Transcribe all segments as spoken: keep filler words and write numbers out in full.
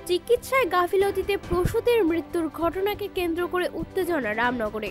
চিকিৎসায় গাফিলতিতে প্রসূতির মৃত্যুর ঘটনাকে কেন্দ্র করে উত্তেজনা রামনগরে।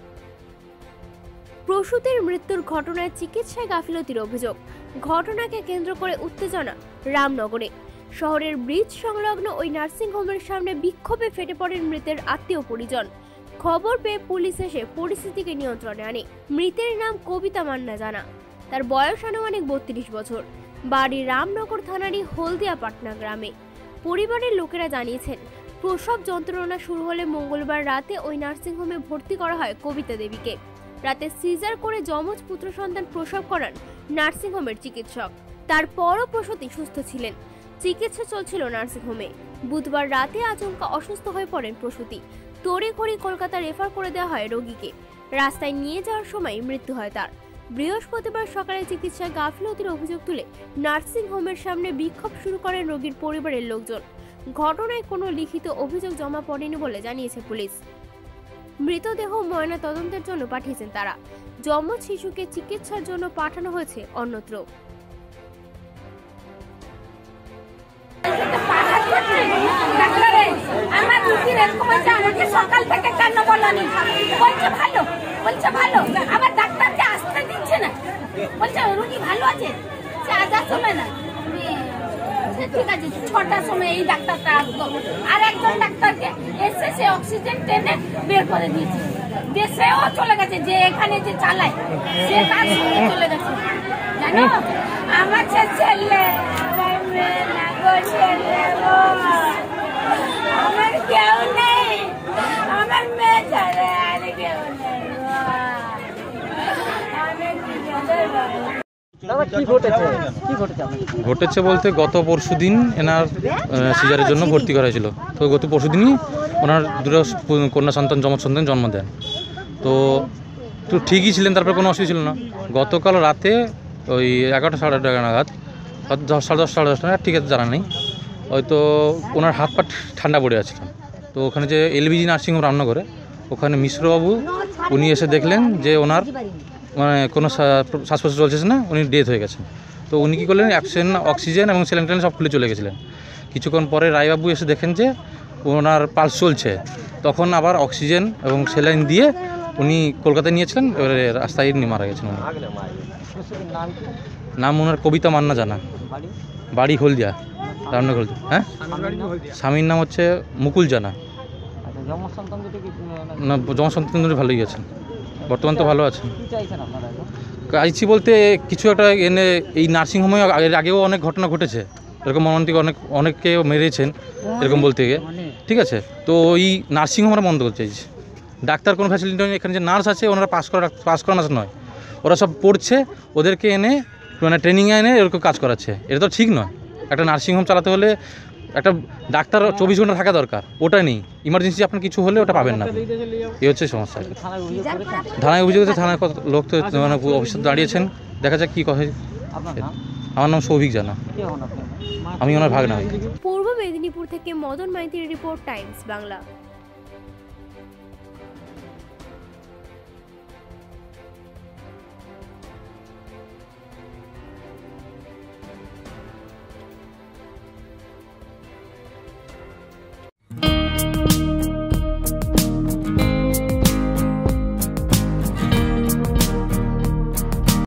প্রসূতির মৃত্যুর ঘটনায় চিকিৎসায় গাফিলতির অভিযোগ, ঘটনাকে কেন্দ্র করে উত্তেজনা রামনগরে। শহরের ব্রিজ সংলগ্ন ওই নার্সিংহোমের সামনে বিক্ষোভে ফেটে পড়েন মৃতের আত্মীয় পরিজন। খবর পেয়ে পুলিশ এসে পরিস্থিতিকে নিয়ন্ত্রণে আনে। মৃতের নাম কবিতা মান্না জানা, তার বয়স আনুমানিক বত্রিশ বছর, বাড়ি রামনগর থানারই হলদিয়া পাটনা গ্রামে। পরিবারের লোকেরা জানিয়েছেন, প্রসব যন্ত্রণা শুরু হলে মঙ্গলবার রাতে ওই নার্সিংহোমে ভর্তি করা হয় কবিতা দেবীকে। রাতে সিজার করে যমজ পুত্র সন্তান প্রসব করান নার্সিংহোমের চিকিৎসক। তারপরও প্রসূতি সুস্থ ছিলেন, চিকিৎসা চলছিল নার্সিংহোমে। বুধবার রাতে আচমকা অসুস্থ হয়ে পড়েন প্রসূতি। তড়িঘড়ি কলকাতা রেফার করে দেওয়া হয় রোগীকে। রাস্তায় নিয়ে যাওয়ার সময় মৃত্যু হয় তার। বৃহস্পতিবার সকালে চিকিৎসায় গাফিলতির অভিযোগ তুলে নার্সিংহোমের সামনে বিক্ষোভ শুরু করেন রোগীর পরিবারের লোকজন। ঘটনায় কোনো লিখিত অভিযোগ জমা পড়েনি বলে জানিয়েছে পুলিশ। মৃতদেহ ময়না তদন্তের জন্য পাঠিয়েছেন তারা। যমজ শিশুকে চিকিৎসার জন্য পাঠানো হয়েছে অন্যত্র। সকাল থেকে কেন বলনি? বলছে ভালো, বলছে ভালো, আবার ডাক্তারকে আসতে দিচ্ছে না, বলছে রুগী ভালো আছে। আজার সময় না, ঠিক আছে, ছটার সময় এই ডাক্তারটা আসতো। আর একজন ডাক্তারকে এসে সে অক্সিজেন টেনে বের করে দিয়েছে। দেশেও চলে গেছে, যে এখানে যে চালায় সে তার সঙ্গে চলে গেছে। জানো আমার ছেলে, আমার মেয়ে না গো, ছেলে গো, আমার কেউ নেই, আমার মেয়ে ছেলে আর কেউ নেই। ঘটেছে বলতে গত পরশু দিন এনার সিজারের জন্য ভর্তি করা হয়েছিল। তো গত পরশু দিনই ওনার দুটো কন্যা সন্তান যমজ সন্তান জন্ম দেন। তো তো ঠিকই ছিলেন, তারপরে কোনো অসুবিধা ছিল না। গতকাল রাতে ওই এগারোটা সাড়ে এগারোটা নাগাদ, সাড়ে দশ সাড়ে দশটা ঠিক আছে জানা নেই, হয়তো ওনার হাত পা ঠান্ডা পড়ে যাচ্ছিলেন। তো ওখানে যে এলবিজি নার্সিংহোম রামনগরে, ওখানে মিশ্রবাবু উনি এসে দেখলেন যে ওনার মানে কোনো শ্বাস প্রশ্বাস চলছে না, উনি ডেথ হয়ে গেছেন। তো উনি কী করলেন, অক্সিজেন অক্সিজেন এবং স্যালাইন ট্যালাইন সব খুলে চলে গেছিলেন। কিছুক্ষণ পরে রায়বাবু এসে দেখেন যে ওনার পালস চলছে। তখন আবার অক্সিজেন এবং স্যালাইন দিয়ে উনি কলকাতায় নিয়েছিলেন। এবারে রাস্তায় এমনি মারা গেছেন উনি। নাম ওনার কবিতা মান্না জানা, বাড়ি হলদিয়া, রামনগর হলদিয়া। হ্যাঁ, স্বামীর নাম হচ্ছে মুকুল জানা। না, যমজ সন্তান দুটো ভালোই গেছেন, বর্তমান তো ভালো আছেন। চাইছি বলতে কিছু একটা এনে এই নার্সিংহোমে এর আগেও অনেক ঘটনা ঘটেছে এরকম, মর্মান্তিক অনেক অনেককে মেরেছেন এরকম বলতে গিয়ে, ঠিক আছে। তো ওই নার্সিংহোম আমরা বন্ধ করতে চাইছি। ডাক্তার কোনো ফ্যাসিলিটি নেই এখানে, যে নার্স আছে ওনারা পাস করা পাস করা নার্স নয়, ওরা সব পড়ছে, ওদেরকে এনে মানে ট্রেনিংয়ে এনে এরকম কাজ করাচ্ছে। এটা তো ঠিক নয়। একটা নার্সিংহোম চালাতে হলে একটা ডাক্তার চব্বিশ ঘন্টা থাকা দরকার, ওটা নেই। ইমার্জেন্সি আপনার কিছু হলে ওটা পাবেন না, এই হচ্ছে সমস্যা। থানায় অভিযোগ আছে, থানায় লোক তো মানে অফিসার দাঁড়িয়েছেন, দেখা যাক কী কহে। আমার নাম সৌভিক জানা, আমি ওনার ভাগনা হই। পূর্ব মেদিনীপুর থেকে মদন মাইতির রিপোর্ট, টাইমস বাংলা।